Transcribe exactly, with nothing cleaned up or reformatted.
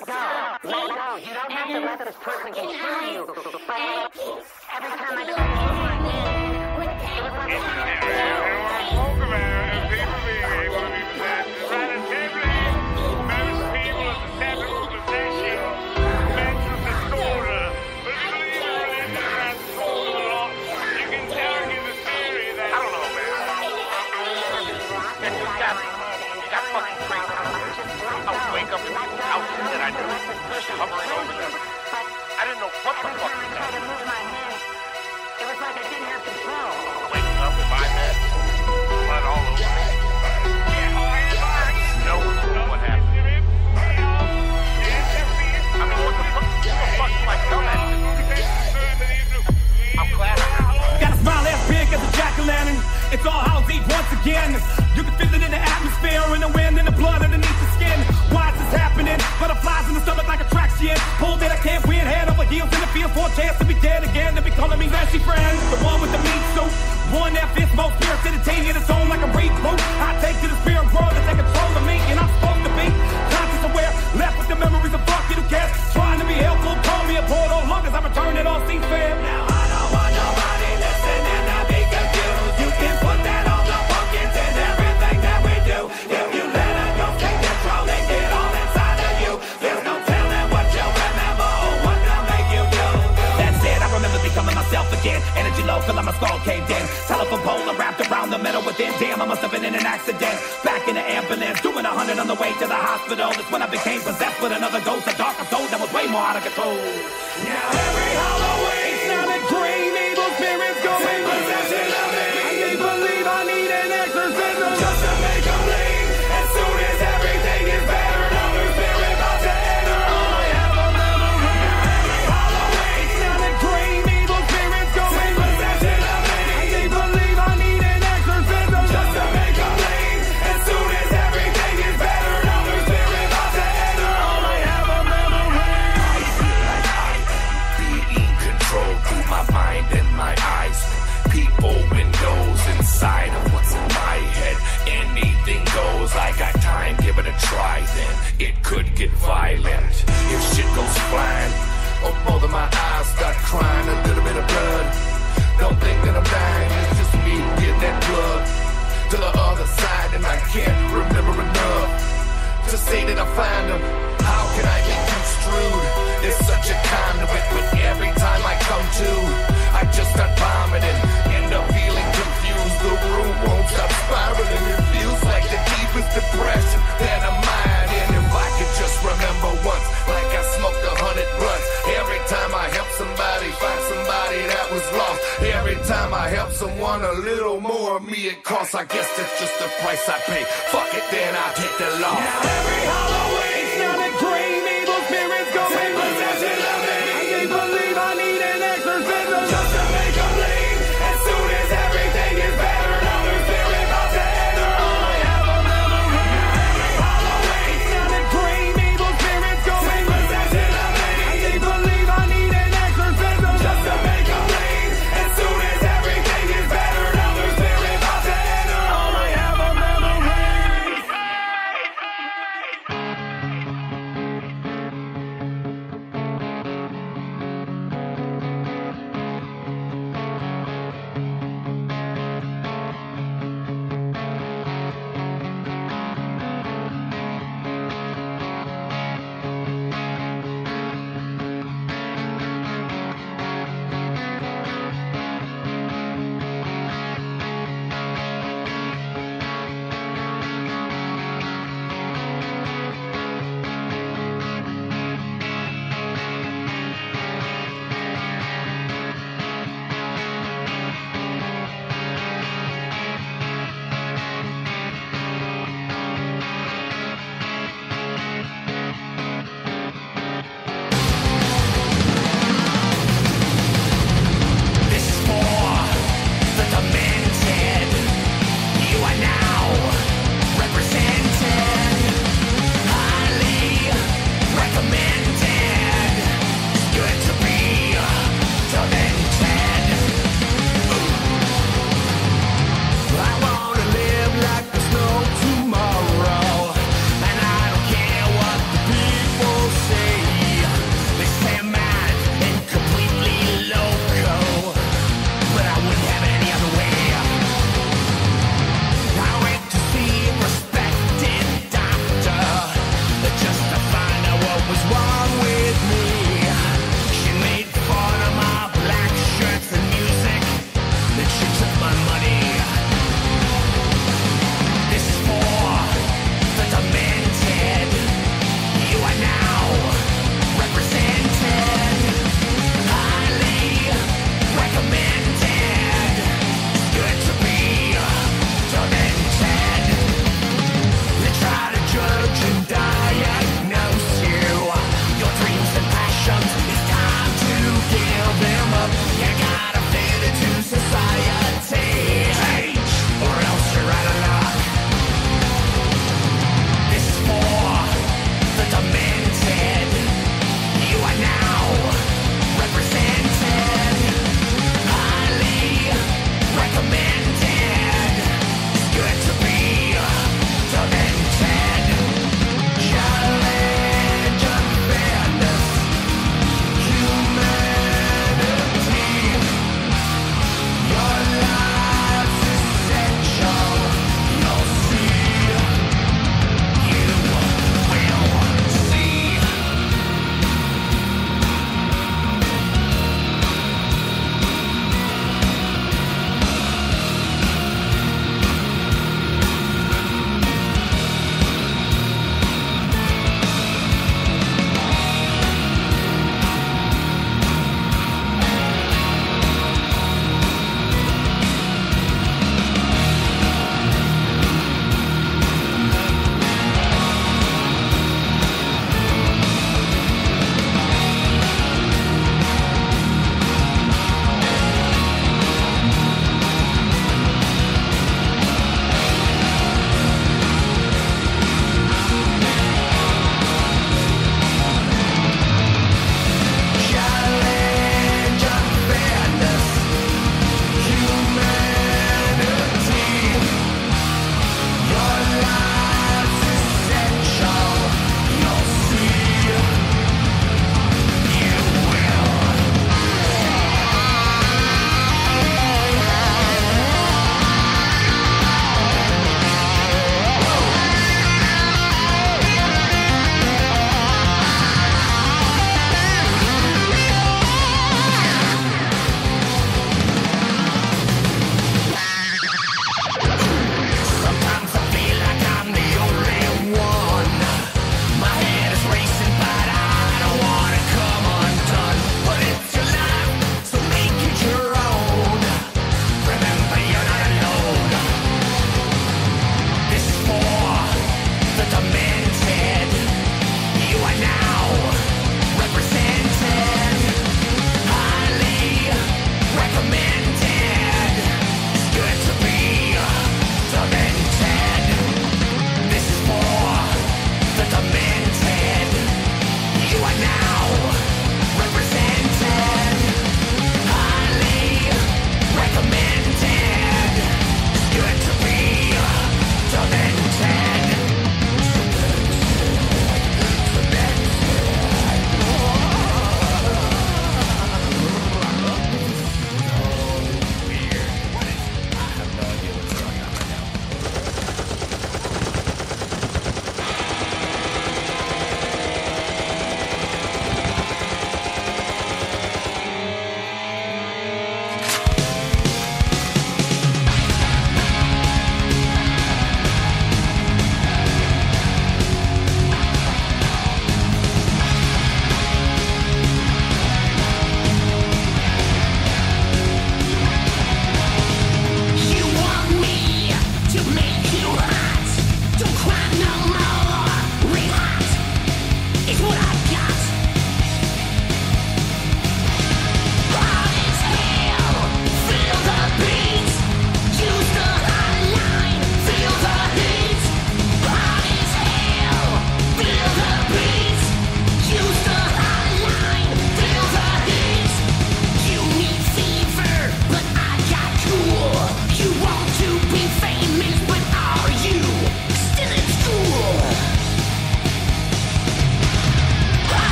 go. Let go. You don't have to let this person control you. But every time I try to use my hand, it was like hovering over them. I didn't know what the fuck was happening. To move my hand, it was like I didn't have control. Waking up with my head, blood all over me. No, what happened? I mean, what the fuck? Who the fuck do I tell that to? I'm glad I got a smile as big as a jack-o'-lantern. It's all Hallows Eve once again. You can feel it in the atmosphere, in the wind, in the blood underneath the skin. Why is this happening? Butterflies in the stomach like attraction. Pulled that I can't win, head over heels in the field for a chance to be dead again. To be calling me nasty friend. The one with the meat suit, one that fits most spirits entertaining its own like a reboot. I take to the spirit world to take control of me, and I'm supposed to be conscious aware, left with the memories of fuck you who cares. Trying to be helpful, call me a portal, long as I return it all seems fair. Now I don't want nobody listening, I be confused. You can put that on the pumpkins and everything that we do. If you let it go, take control and get all inside of you. There's no telling what you'll remember or what they'll make you do. That's it, I remember becoming myself again. Energy low, till my skull caved in. Telephone pole wrapped around the middle within. Damn, I must have been in an accident. Back in the ambulance, doing a hundred on the way to the hospital. That's when I became possessed with another ghost, a darker soul that was way more out of control. Now every Halloween, it's not a dream, evil spirits go in possession of me. I can't believe I need an exorcism just to make them leave. As soon as everything is better, another spirit about to enter. All I have a memory. Now every Halloween, it's not a dream, evil spirits go in possession of me. I can't believe I need an exorcism just to make them leave. As soon as everything is better, another spirit about to enter. All I have a memory. I feel like I am being controlled through my mind and my eyes. People, windows inside of what's in my head. Anything goes. I got time, give it a try. Then it could get violent if shit goes flying. Oh, both of my eyes start crying, a little bit of blood. Don't think that I'm dying, it's just me getting that blood to the other side, and I can't remember enough to say that I find them. How can I be construed? It's such a conduit, but every time I come to, I just start vomiting, end up feeling confused. The room won't stop spiraling. It feels like the deepest depression that I'm in. If I could just remember once, like I smoked a hundred blunts. Every time I help somebody find somebody that was lost. Every time I help someone, a little more of me it costs. I guess that's just the price I pay. Fuck it, then I'll take the loss. Now every Halloween.